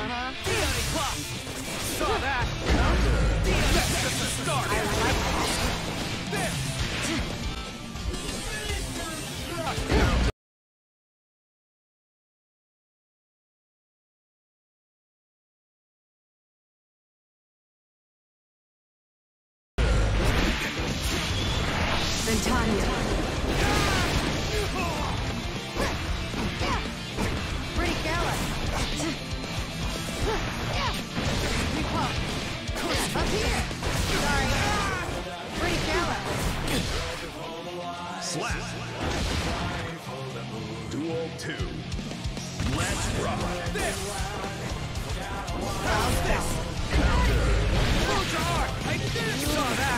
Saw that! That's just the start! I like that! Ventania. Pretty careless. Up here. Sorry. Pretty careless. Slap. Duel 2. Let's rock. This! How's this? Hold your heart! I didn't saw that!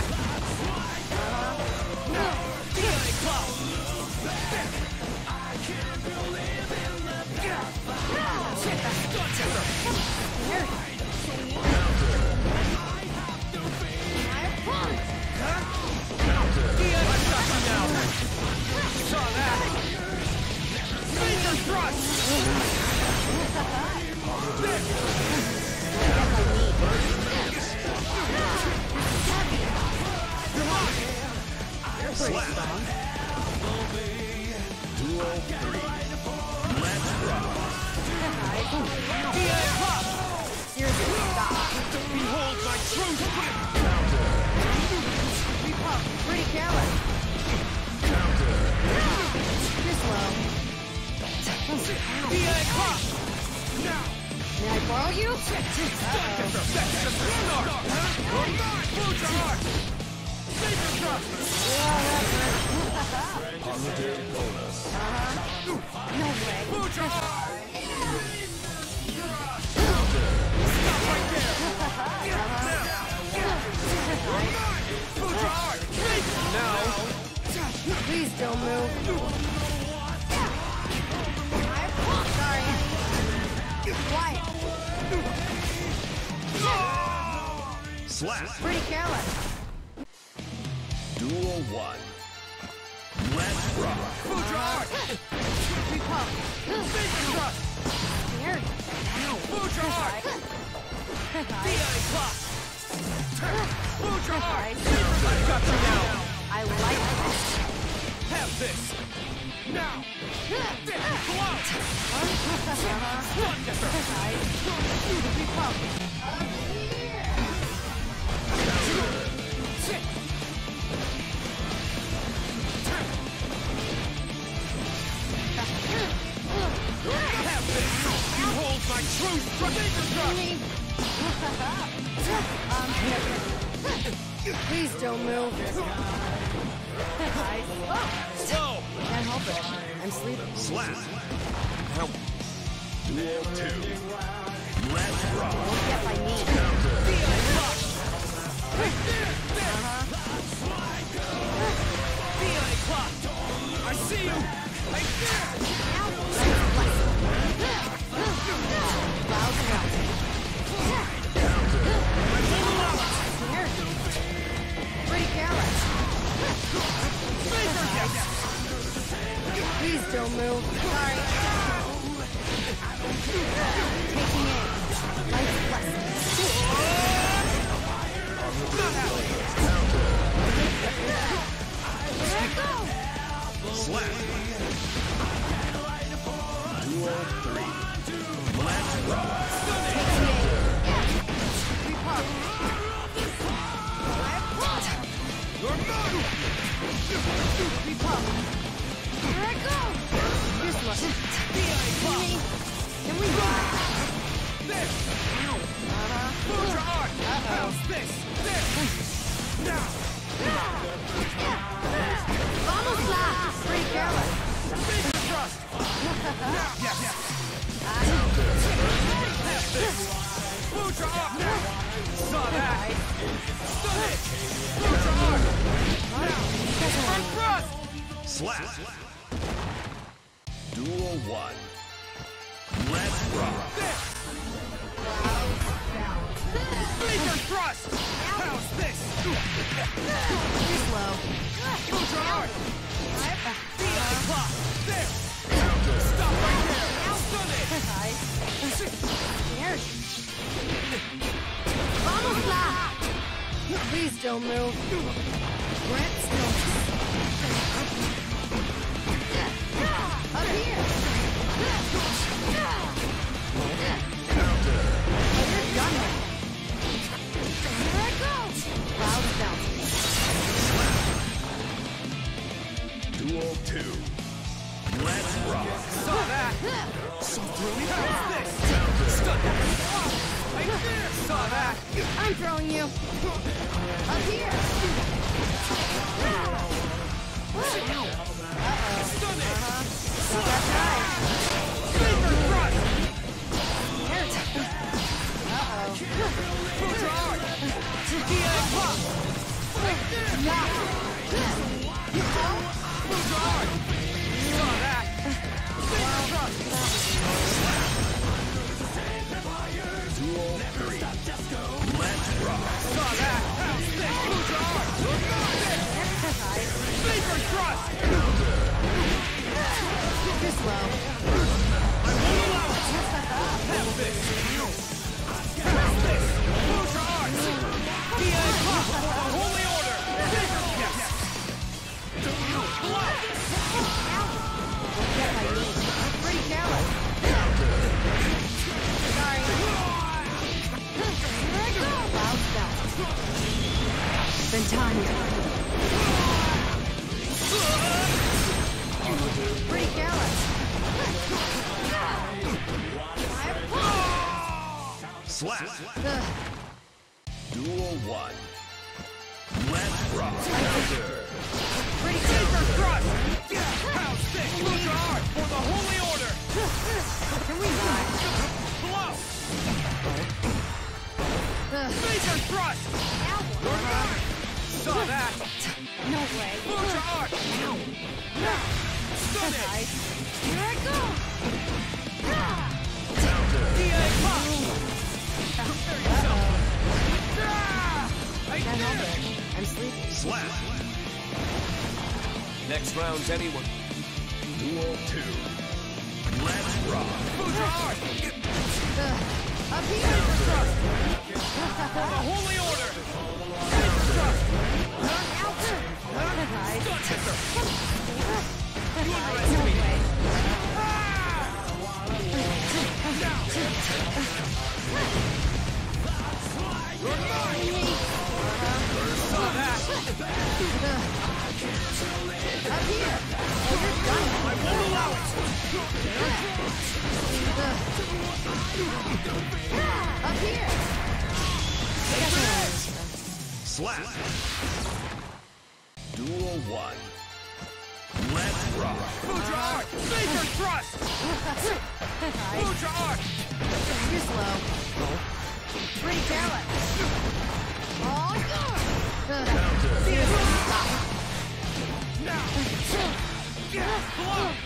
Saw that! Finger thrust! Slap. Duel 3. Let's rock. Seriously, stop. Behold my truth! Pretty careless. You're slow. Now! May I borrow you? That's just the start! Hold your heart! Finger thrust! Positive bonus. No way. Hold your heart! Stop right there! Hold your heart! Now! Please don't move. Sorry. Quiet. Slap. Pretty careless. Duel 1. Let's rock. Hold your heart! Finger thrust! Scared. Hold your heart! DI clock! Hold your heart! I've got you now! I like this. Have this! Now! There! Go out! Wonderful! Have this! Behold my truth! Finger thrust! Please don't move. Slow! Can't help it. I'm sleeping. Slap. Duel 2. Let's rock. Won't get my knee. DI clock! Right there! There! DI clock! I see you! Right there! Pretty careless. Please don't move. Sorry. Taking aim. Life lessons. Not happening! Here I go. Slap. Duel 3. Let's rock. Taking aim. You're mine! Here I go. This one. Can we ride? This! Hold your heart! How's this? This! Now! Vamos lá. Pretty careless. Finger thrust! Now! Yes! Have this! Hold your heart now! Saw that! Stun it! Hold your heart! Now! Front thrust! Slap. Duel 1. Let's rock. This! Finger thrust! How's this? Too slow. Hold your heart! DI clock! There! Stop right there! Stun it! Scared. Vamos lá! Please don't move. Grant stillness. Up here! Counter. You're done now. Here I go! Clouds bouncing. Duel 2. Let's rock. Saw that! So thrilling! How's this? Counter. Stun that! Right there! Saw that! I'm throwing you. Up here! Stun it! Got that right. Finger thrust! Hurt. Push hard! DA pop! Right there! Push hard! Saw that! Finger thrust! Duel 3. Let's rock. Saw that! How's this? Push hard! Finger thrust! Too slow. I won't allow it! Have this! Have this! Push hard! DA pop for the holy order! Finger yes! Block! Get my knee. Pretty careless. Sorry. Here I go. Clouds bouncing. Ventania. Pretty careless. Slap. Ugh. Duel 1. Let's rock. Counter. Pretty Finger careless. thrust! How's this? Push hard for the holy order! Can we die? Blow! Ugh. Finger thrust! Saw that! No way. Push hard! Stun it! Here I go. DA pop! There you go! Right Can't help there! it. I'm sleepy. Slap. Next round's anyone. Duel 2. Let's rock. Push hard! Up here. Finger thrust! For the holy order! Finger thrust! Nice. Stun kicker! No underestimate me. way. Now! You're mine! Saw that! Up here. Oh, you're done. I won't allow it! Up here. Slap. Duel 1. Let's rock. Push hard! Finger thrust! Push hard! You're slow. Pretty careless. Oh, God. Stop. Now! Block!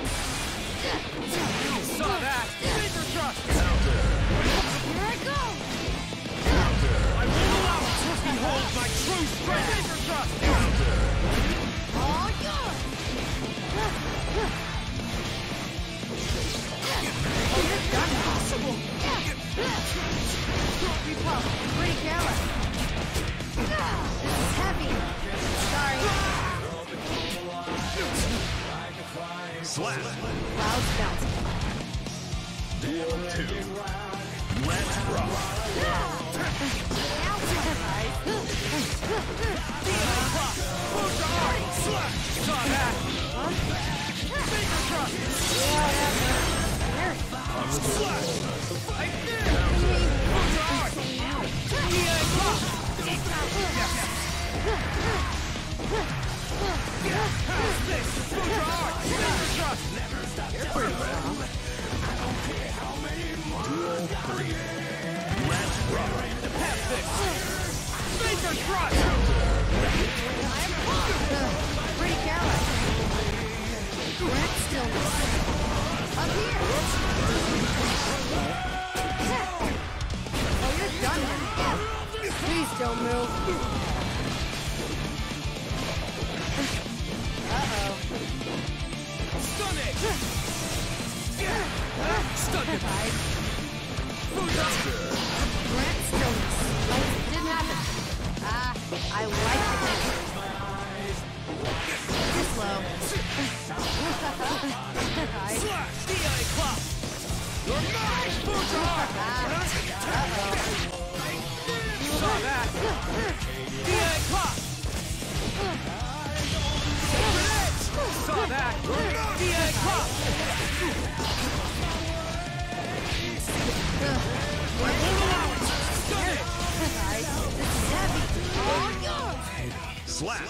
Saw that! Finger thrust! Here I go. I won't allow it! Behold my true strength! Finger thrust! Oh, God. Oh, you're done. Possible. Pretty careless. This is heavy. Sorry. Slap. Clouds bouncing. Duel 2. Let's rock. Push hard! Slap! Saw that! Finger thrust! Slap! Right there! Push hard! DA pop! How's this? Push hard! Finger thrust! Duel 3. Let's rock. Have this! Finger thrust! Pretty careless. Grant stillness. Up here. Oh, you're done now. Please don't move. Uh-oh. Stun it! Stun it! Grant stillness. Like it didn't happen. I like the game. Too slow. Slash! DI Club! You're mine! Fujar! Saw that! DI Club! Saw that! DI Club! I won't allow it! Stun it! This is heavy. All yours. Slap.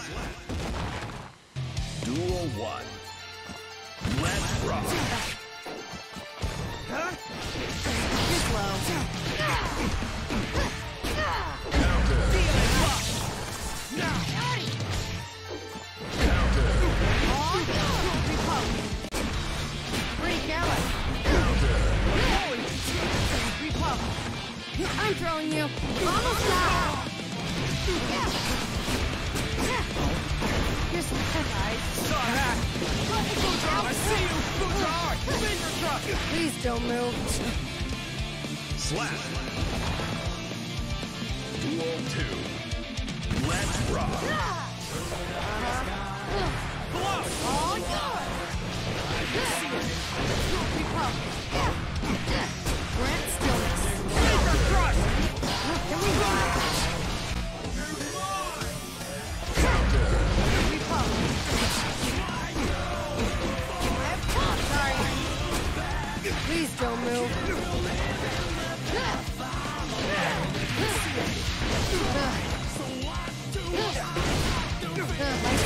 Duel 1. Let's rock. Too slow. Counter. DI Club! Now! Counter. All yours. Republic. Pretty careless. Counter. Republic. I'm throwing you. Almost down. You're so nice. Saw that! Fujar! I see you! Fujar! Finger truck! Please don't move. Slap. Duel 2. Let's rock. Blow! All yours. Republic. Grant stillness. Finger thrust! Can we ride? Republic. Sorry. Please don't move. Like